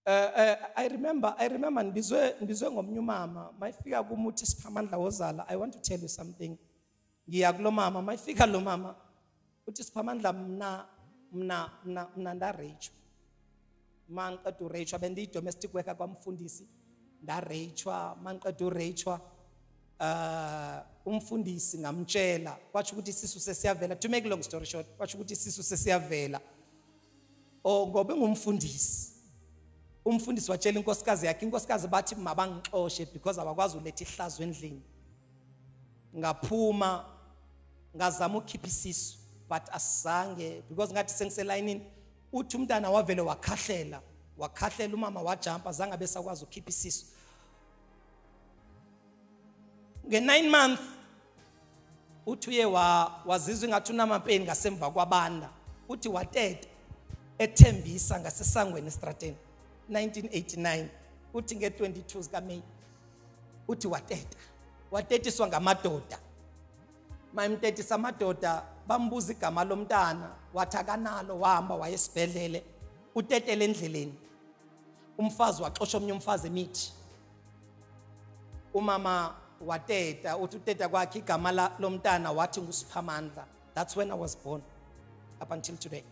I remember ngibizwe ngomnye umama mayifika kumuthi Sphamandla wozala. I want to tell you something. Ngiya kulo mama mayifika lo mama uthi Sphamandla mna ndarage. Manqeda urage bendi domestic worker kwamfundisi ndarage manqeda urage umfundisi ngamtshela kwathi ukuthi isisu sesiyavela. To make long story short kwathi ukuthi isisu sesiyavela. Ngobe ngumfundisi. Umfundisi watshela inkosikazi yakhe, inkosikazi bathi mabangixoshe because abakwazi uletha ihlazo endlini. Ngaphuma ngazama ukukhipha isisu but asange because ngathi sengiselayinini uthi umntana wavele wakhahlela umama wajumpa zange besakwazi ukukhipha isisu. Nge9 months uthi uye wazizwa ngathi unamapeni ngasemva kwabanda. Uthi wateta ethembisa ngasesangweni estrateni 1989 uthi nge22 zika May uthi watetiswa ngamadoda. Mayimtetisa amadoda bambuza igama lomntana wathi akanalo wahamba wayesibhedlele utetele endleleni. Umfazi waxoxa omnye umfazi emithi. Umama wateta uthi uteta kwakhe igama lomntana wathi nguSphamandla. That's when I was born up until today.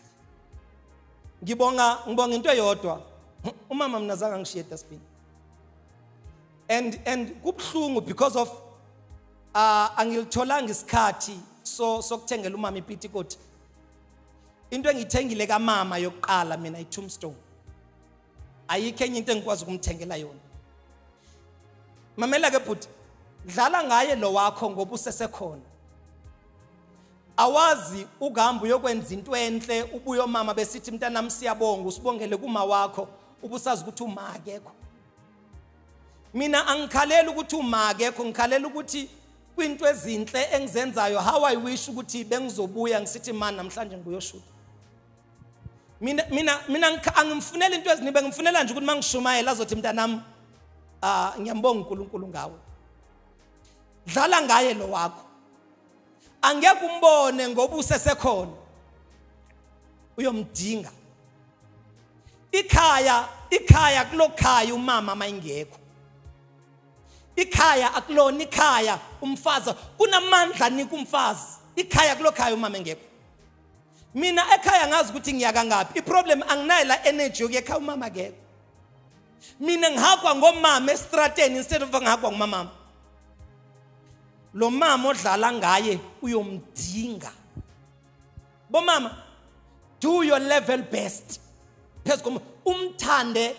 Ngibonga into eyodwa umama mina zange ngishiye dustbin and kubhlungu because of angilitholanga isikhathi sokuthengela umama ipitikoti. Into engithengile kaMama yokuqala mina iTombstone ayikho enye into engikwazi ukumthengela yona. Mamela ke bhuti dlala ngaye lo wakho ngoba usesekhona. Awazi ugamba uyokwenza into enhle ubuye omama besithi mntanami siyabonga usibongele kuma wakho ubusazi ukuthi uma akekho. Mina angikhalela ukuthi uma akekho ngikhalela ukuthi kwinto ezinhle engizenzayo how I wish ukuthi bengizobuya ngisithi man namhlanje ngiyoshuta. Mina angimfunela into ezinibe ngimfunela nje ukuthi mangishumayela azothi mntanami ngiyambonga uNkulunkulu ngawe. Dlala ngaye lo wakho. Angeke umbone ngoba usesekhona. Uyomdinga. Ikhaya kulokhaya umama mayingekho. Ikhaya akulona ikhaya umfazi kunamandla nika umfazi. Ikhaya kulokhaya umama engekho. Mina ekhaya ngazi ukuthi ngiyaka ngapi. Iproblem anginayo la energy yokuya umama akekho. Mina ngihakwa ngomama estrateni instead of ngihakwa ngumama. Lo mama odlala ngaye uyomdinga. Bo mama do your level best. Phezulu umthande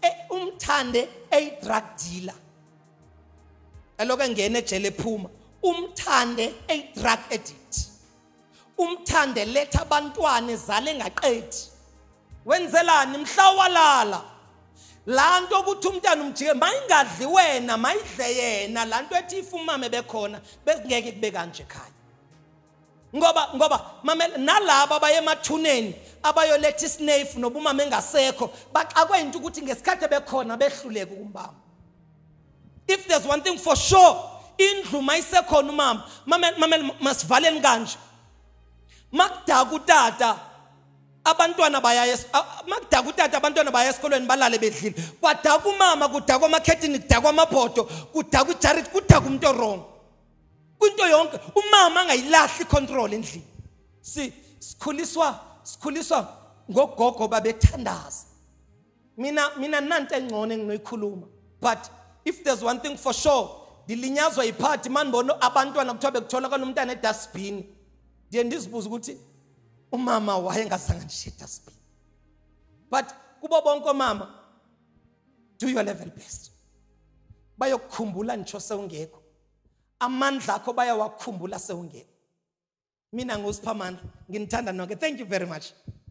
a drug dealer. Eloke ngene ejele ephuma umthande a drug addict. Umthande letha abantwana ezale engaqedi. Wenzelani mhlawalala. Lanto ukuthi umntana umjike mayingadli wena mayidle yena lanto ethi ifumame bekhona besingeke kube kanje ekhaya. Ngoba mamela nalabo abaye emathuneni abayoletha isnefu nobumama engasekho baxakwe into ukuthi ngesikhathi bekhona behluleke ukumbamba. If there's one thing for sure indlu mayisekhona umama mamela masivaleni kanje. Makudaka utata abantwana makudaka utata abantwana baya esikolweni balale bedlile kwadaka umama kudaka amakhethini kudaka amabhodo kudaka uJared kudaka umuntu wrong kwinto yonke umama angayilahli control endlini. Sikhuliswa ngogogo babethandaza. Mina nanto engcono enginoyikhuluma but if there's one thing for sure dilinyazwa iphathi manibona abantwana kuthiwa bekuthola kana umntana edustbin ndiye ndizibuza ukuthi umama wayengazange ngishiye dustbin. But kubo bonke omama do your level best. Bayokukhumbula ngisho sewungekho. Amandla akho bayawakhumbula sewungekho. Mina nguSphamandla nginithanda nonke. Thank you very much.